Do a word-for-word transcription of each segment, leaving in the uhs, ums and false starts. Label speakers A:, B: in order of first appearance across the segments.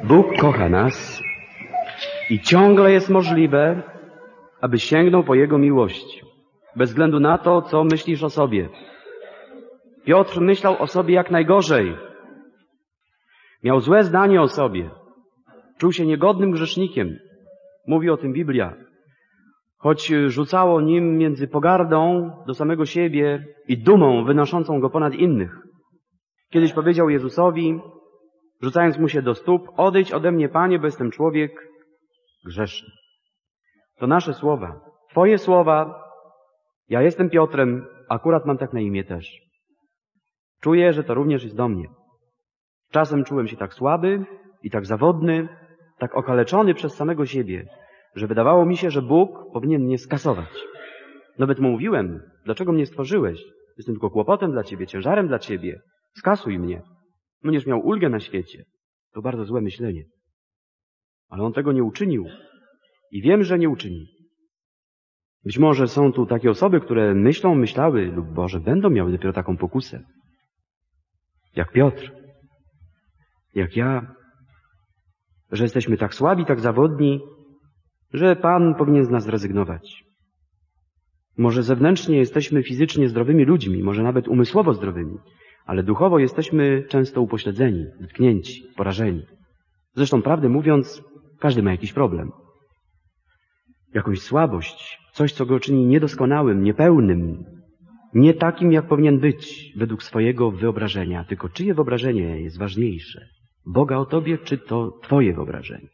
A: Bóg kocha nas i ciągle jest możliwe, aby sięgnął po Jego miłość, bez względu na to, co myślisz o sobie. Piotr myślał o sobie jak najgorzej. Miał złe zdanie o sobie. Czuł się niegodnym grzesznikiem. Mówi o tym Biblia. Choć rzucało nim między pogardą do samego siebie i dumą wynoszącą go ponad innych. Kiedyś powiedział Jezusowi, rzucając mu się do stóp, odejdź ode mnie, Panie, bo jestem człowiek grzeszny. To nasze słowa. Twoje słowa. Ja jestem Piotrem, akurat mam tak na imię też. Czuję, że to również jest do mnie. Czasem czułem się tak słaby i tak zawodny, tak okaleczony przez samego siebie, że wydawało mi się, że Bóg powinien mnie skasować. Nawet mu mówiłem, dlaczego mnie stworzyłeś? Jestem tylko kłopotem dla Ciebie, ciężarem dla Ciebie. Skasuj mnie. Będziesz miał ulgę na świecie. To bardzo złe myślenie. Ale on tego nie uczynił. I wiem, że nie uczyni. Być może są tu takie osoby, które myślą, myślały lub może będą miały dopiero taką pokusę. Jak Piotr. Jak ja. Że jesteśmy tak słabi, tak zawodni, że Pan powinien z nas zrezygnować. Może zewnętrznie jesteśmy fizycznie zdrowymi ludźmi, może nawet umysłowo zdrowymi, ale duchowo jesteśmy często upośledzeni, dotknięci, porażeni. Zresztą, prawdę mówiąc, każdy ma jakiś problem. Jakąś słabość, coś, co go czyni niedoskonałym, niepełnym, nie takim, jak powinien być według swojego wyobrażenia. Tylko czyje wyobrażenie jest ważniejsze? Boga o Tobie, czy to Twoje wyobrażenie?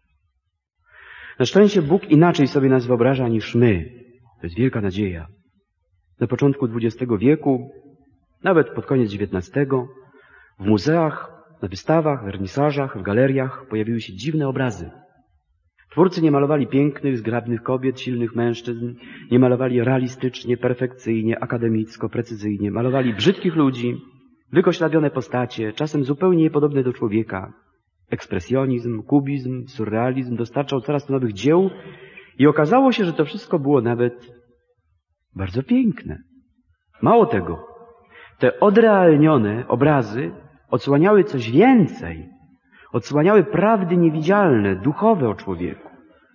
A: Na szczęście Bóg inaczej sobie nas wyobraża niż my. To jest wielka nadzieja. Na początku dwudziestego wieku, nawet pod koniec dziewiętnastego, w muzeach, na wystawach, wernisażach, w galeriach pojawiły się dziwne obrazy. Twórcy nie malowali pięknych, zgrabnych kobiet, silnych mężczyzn, nie malowali realistycznie, perfekcyjnie, akademicko, precyzyjnie. Malowali brzydkich ludzi, wykoślawione postacie, czasem zupełnie niepodobne do człowieka. Ekspresjonizm, kubizm, surrealizm dostarczał coraz to nowych dzieł i okazało się, że to wszystko było nawet bardzo piękne. Mało tego, te odrealnione obrazy odsłaniały coś więcej. Odsłaniały prawdy niewidzialne, duchowe o człowieku.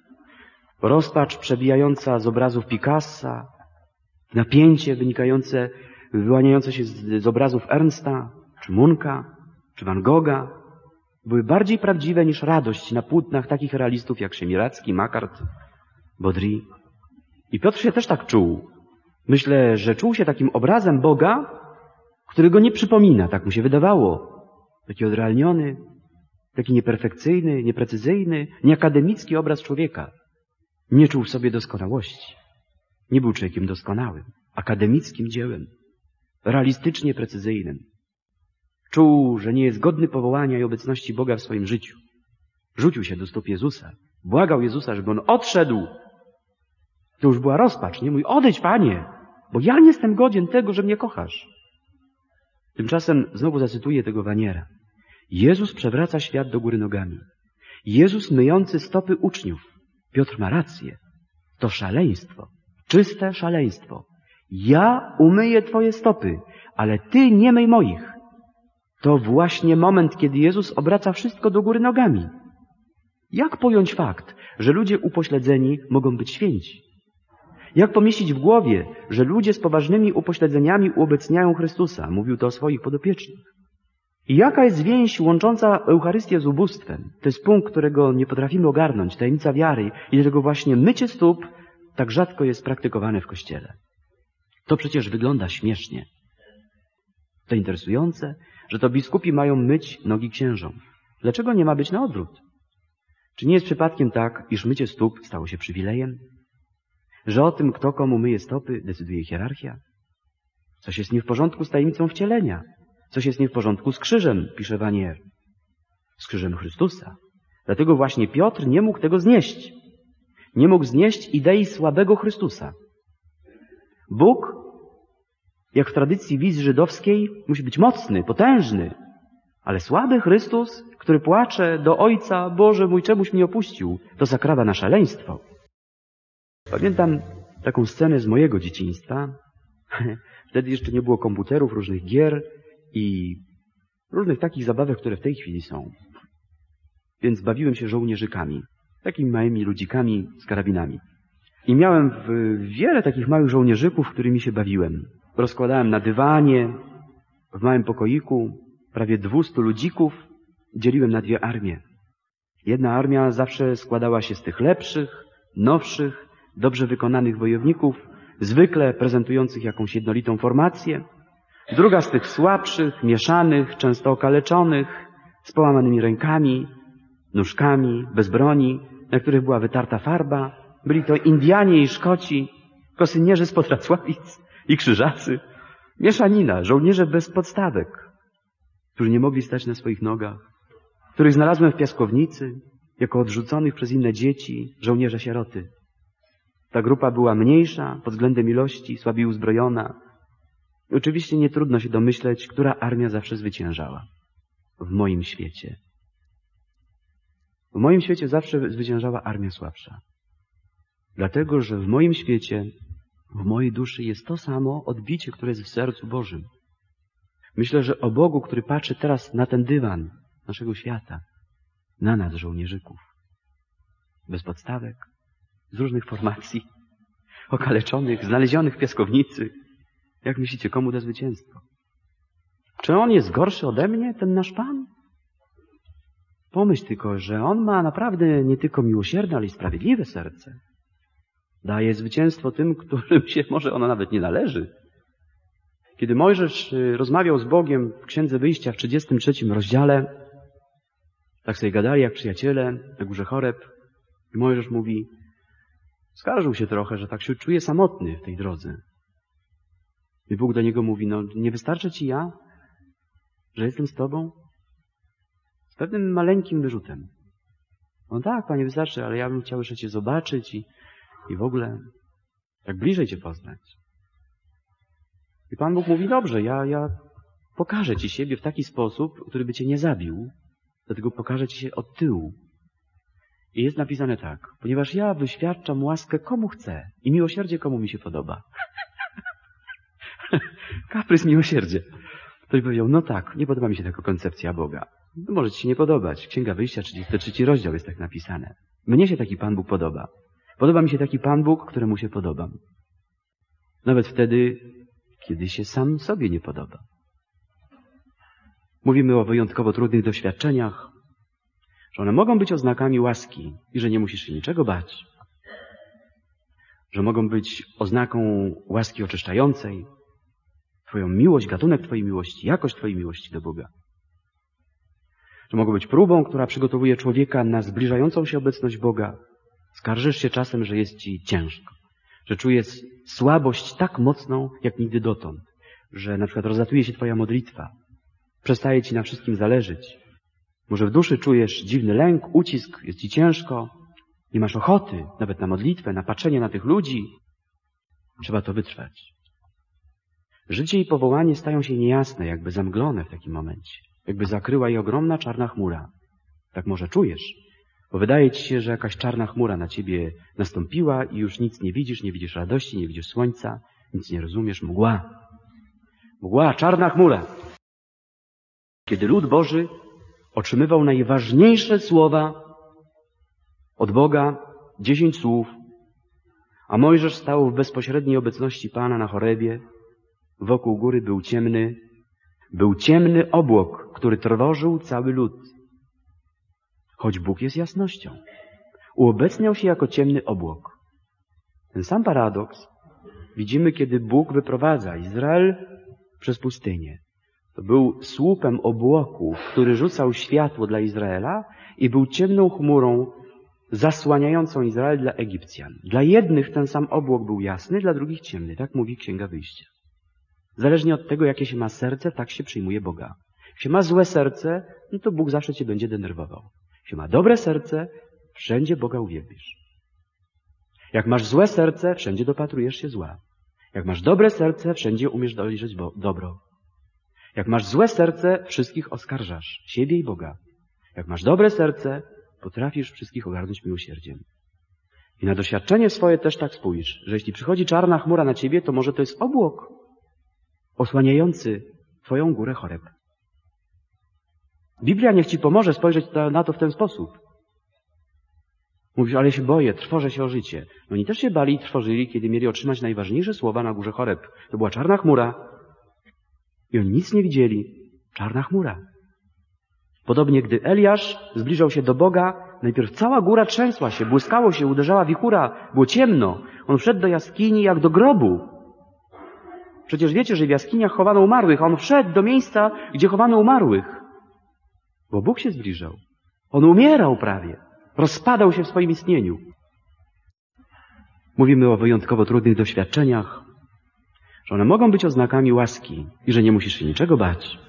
A: Rozpacz przebijająca z obrazów Picassa, napięcie wynikające, wyłaniające się z, z obrazów Ernsta, czy Munka, czy Van Gogha, były bardziej prawdziwe niż radość na płótnach takich realistów jak Siemiracki, Makart, Baudry. I Piotr się też tak czuł. Myślę, że czuł się takim obrazem Boga, który go nie przypomina, tak mu się wydawało. Taki odrealniony, taki nieperfekcyjny, nieprecyzyjny, nieakademicki obraz człowieka. Nie czuł w sobie doskonałości. Nie był człowiekiem doskonałym, akademickim dziełem, realistycznie precyzyjnym. Czuł, że nie jest godny powołania i obecności Boga w swoim życiu. Rzucił się do stóp Jezusa. Błagał Jezusa, żeby on odszedł. To już była rozpacz, nie? Mój, odejdź, Panie, bo ja nie jestem godzien tego, że mnie kochasz. Tymczasem znowu zacytuję tego Vaniera. Jezus przewraca świat do góry nogami. Jezus myjący stopy uczniów. Piotr ma rację. To szaleństwo. Czyste szaleństwo. Ja umyję Twoje stopy, ale Ty nie myj moich. To właśnie moment, kiedy Jezus obraca wszystko do góry nogami. Jak pojąć fakt, że ludzie upośledzeni mogą być święci? Jak pomieścić w głowie, że ludzie z poważnymi upośledzeniami uobecniają Chrystusa? Mówił to o swoich podopiecznych. I jaka jest więź łącząca Eucharystię z ubóstwem? To jest punkt, którego nie potrafimy ogarnąć, tajemnica wiary i dlatego właśnie mycie stóp tak rzadko jest praktykowane w Kościele. To przecież wygląda śmiesznie. To interesujące, że to biskupi mają myć nogi księżom. Dlaczego nie ma być na odwrót? Czy nie jest przypadkiem tak, iż mycie stóp stało się przywilejem? Że o tym, kto komu myje stopy, decyduje hierarchia? Coś jest nie w porządku z tajemnicą wcielenia. Coś jest nie w porządku z krzyżem, pisze Vanier. Z krzyżem Chrystusa. Dlatego właśnie Piotr nie mógł tego znieść. Nie mógł znieść idei słabego Chrystusa. Bóg, jak w tradycji wizji żydowskiej, musi być mocny, potężny. Ale słaby Chrystus, który płacze do Ojca, Boże mój, czemuś mnie opuścił, to zakrawa na szaleństwo. Pamiętam taką scenę z mojego dzieciństwa. Wtedy jeszcze nie było komputerów, różnych gier i różnych takich zabawek, które w tej chwili są. więc bawiłem się żołnierzykami, takimi małymi ludzikami z karabinami. I miałem wiele takich małych żołnierzyków, którymi się bawiłem. Rozkładałem na dywanie, w małym pokoiku, prawie dwustu ludzików, dzieliłem na dwie armie. Jedna armia zawsze składała się z tych lepszych, nowszych, dobrze wykonanych wojowników, zwykle prezentujących jakąś jednolitą formację. Druga z tych słabszych, mieszanych, często okaleczonych, z połamanymi rękami, nóżkami, bez broni, na których była wytarta farba. Byli to Indianie i Szkoci, kosynierzy z Podracławic i Krzyżacy. Mieszanina, żołnierze bez podstawek, którzy nie mogli stać na swoich nogach, których znalazłem w piaskownicy, jako odrzuconych przez inne dzieci, żołnierze sieroty. Ta grupa była mniejsza pod względem ilości, słabiej uzbrojona. I oczywiście nie trudno się domyśleć, która armia zawsze zwyciężała. W moim świecie. W moim świecie zawsze zwyciężała armia słabsza. Dlatego, że w moim świecie, w mojej duszy jest to samo odbicie, które jest w sercu Bożym. Myślę, że o Bogu, który patrzy teraz na ten dywan naszego świata, na nas, żołnierzyków, bez podstawek, z różnych formacji, okaleczonych, znalezionych w piaskownicy. Jak myślicie, komu da zwycięstwo? Czy On jest gorszy ode mnie, ten nasz Pan? Pomyśl tylko, że On ma naprawdę nie tylko miłosierne, ale i sprawiedliwe serce. Daje zwycięstwo tym, którym się może ono nawet nie należy. Kiedy Mojżesz rozmawiał z Bogiem w Księdze Wyjścia w trzydziestym trzecim rozdziale, tak sobie gadali jak przyjaciele na górze Choreb, i Mojżesz mówi, skarżył się trochę, że tak się czuje samotny w tej drodze. I Bóg do niego mówi, no nie wystarczy ci ja, że jestem z tobą? Z pewnym maleńkim wyrzutem. No tak, Panie, wystarczy, ale ja bym chciał jeszcze cię zobaczyć i, i w ogóle tak bliżej cię poznać. I Pan Bóg mówi, dobrze, ja, ja pokażę ci siebie w taki sposób, który by cię nie zabił, dlatego pokażę ci się od tyłu. I jest napisane tak, ponieważ ja wyświadczam łaskę komu chcę i miłosierdzie komu mi się podoba. Kaprys miłosierdzie. Ktoś powiedział, no tak, nie podoba mi się taka koncepcja Boga. No może ci się nie podobać. Księga Wyjścia, trzydziesty trzeci rozdział jest tak napisane. Mnie się taki Pan Bóg podoba. Podoba mi się taki Pan Bóg, któremu się podobam. Nawet wtedy, kiedy się sam sobie nie podoba. Mówimy o wyjątkowo trudnych doświadczeniach, że one mogą być oznakami łaski i że nie musisz się niczego bać. Że mogą być oznaką łaski oczyszczającej, Twoją miłość, gatunek Twojej miłości, jakość Twojej miłości do Boga. Że mogą być próbą, która przygotowuje człowieka na zbliżającą się obecność Boga. Skarżysz się czasem, że jest Ci ciężko, że czujesz słabość tak mocną, jak nigdy dotąd, że na przykład rozlatuje się Twoja modlitwa, przestaje Ci na wszystkim zależeć. Może w duszy czujesz dziwny lęk, ucisk, jest Ci ciężko, nie masz ochoty nawet na modlitwę, na patrzenie na tych ludzi. Trzeba to wytrwać. Życie i powołanie stają się niejasne, jakby zamglone w takim momencie. Jakby zakryła je ogromna czarna chmura. Tak może czujesz, bo wydaje Ci się, że jakaś czarna chmura na Ciebie nastąpiła i już nic nie widzisz, nie widzisz radości, nie widzisz słońca, nic nie rozumiesz, mgła. Mgła, czarna chmura. Kiedy lud Boży otrzymywał najważniejsze słowa od Boga, dziesięć słów, a Mojżesz stał w bezpośredniej obecności Pana na Chorebie, wokół góry był ciemny, był ciemny obłok, który trwożył cały lud. Choć Bóg jest jasnością, uobecniał się jako ciemny obłok. Ten sam paradoks widzimy, kiedy Bóg wyprowadza Izrael przez pustynię. To był słupem obłoku, który rzucał światło dla Izraela i był ciemną chmurą zasłaniającą Izrael dla Egipcjan. Dla jednych ten sam obłok był jasny, dla drugich ciemny. Tak mówi Księga Wyjścia. Zależnie od tego, jakie się ma serce, tak się przyjmuje Boga. Jak się ma złe serce, no to Bóg zawsze cię będzie denerwował. Jak się ma dobre serce, wszędzie Boga uwielbisz. Jak masz złe serce, wszędzie dopatrujesz się zła. Jak masz dobre serce, wszędzie umiesz dojrzeć dobro. Jak masz złe serce, wszystkich oskarżasz, siebie i Boga. Jak masz dobre serce, potrafisz wszystkich ogarnąć miłosierdziem. I na doświadczenie swoje też tak spójrz, że jeśli przychodzi czarna chmura na ciebie, to może to jest obłok osłaniający Twoją górę Choreb. Biblia niech ci pomoże spojrzeć na to w ten sposób. Mówisz, ale się boję, trwożę się o życie. No oni też się bali i trwożyli, kiedy mieli otrzymać najważniejsze słowa na górze Choreb. To była czarna chmura. I oni nic nie widzieli. Czarna chmura. Podobnie, gdy Eliasz zbliżał się do Boga, najpierw cała góra trzęsła się, błyskało się, uderzała wichura, było ciemno. On wszedł do jaskini jak do grobu. Przecież wiecie, że w jaskiniach chowano umarłych. On wszedł do miejsca, gdzie chowano umarłych. Bo Bóg się zbliżał. On umierał prawie. Rozpadał się w swoim istnieniu. Mówimy o wyjątkowo trudnych doświadczeniach, że one mogą być oznakami łaski i że nie musisz się niczego bać.